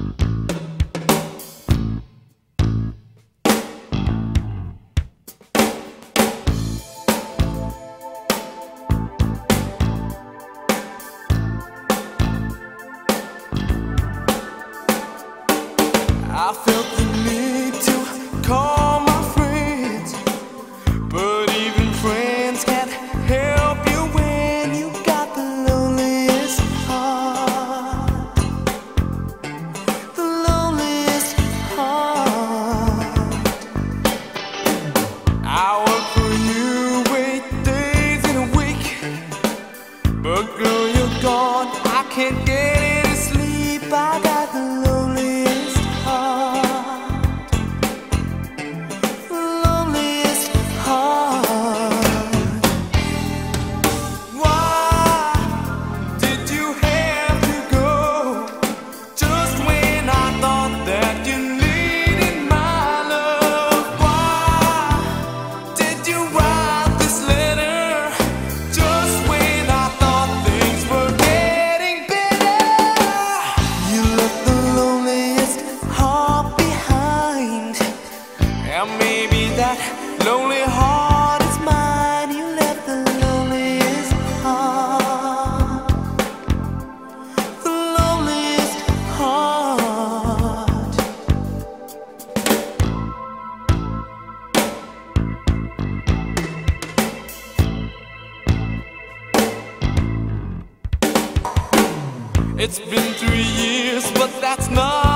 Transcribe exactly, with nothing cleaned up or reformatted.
I felt the need to call my friends, but even friends can't help you when you got the loneliest heart. The loneliest heart. I work for you eight days in a week, but girl, you're gone, I can't get any sleep. I got the loneliest heart, loneliest heart. Why did you have to go just when I thought that you needed my love? Why did you write this letter just when I thought things were getting better? You left the loneliest heart behind, and maybe that lonely heart is mine. You left the loneliest heart, the loneliest heart. It's been three years, but that's not